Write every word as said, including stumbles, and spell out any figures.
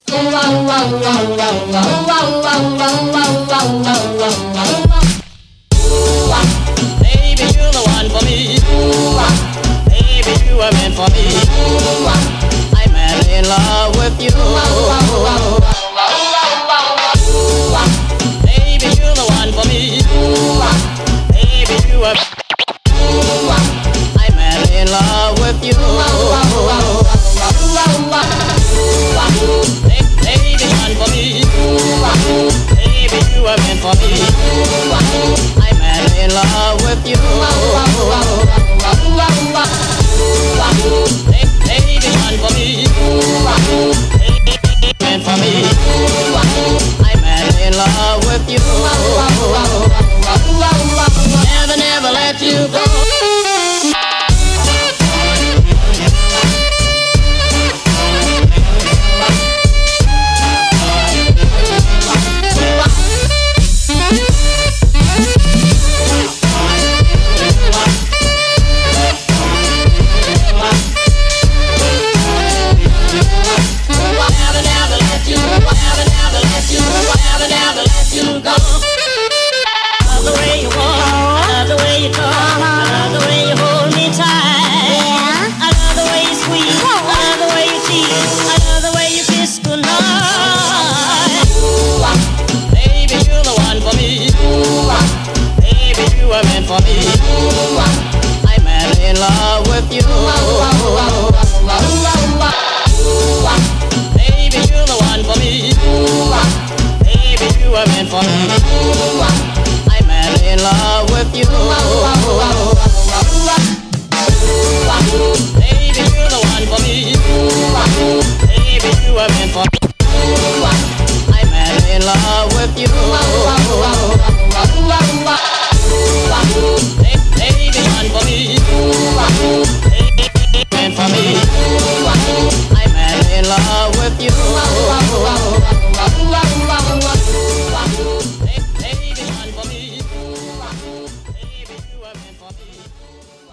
Baby, you're the one for me. Baby, you were meant for me. I'm madly in love with you. Baby, you're the one for me. Baby, you were. I'm madly in love with you. Baby, one for me. Baby, you were meant for me. I'm madly in love with you. Baby, one for me. Baby, meant for me. I'm madly in love with you. Never, never let you go. For me, I'm madly in love with you. Baby, you're the one for me. Baby, you were meant for me. I'm madly in love with you. Baby, you're the one for me. Baby, you were meant for me. I'm madly in love with you. Baby, one for me. Baby, man for me. I'm madly in love with you. Baby, one for me. Baby, you are meant for me.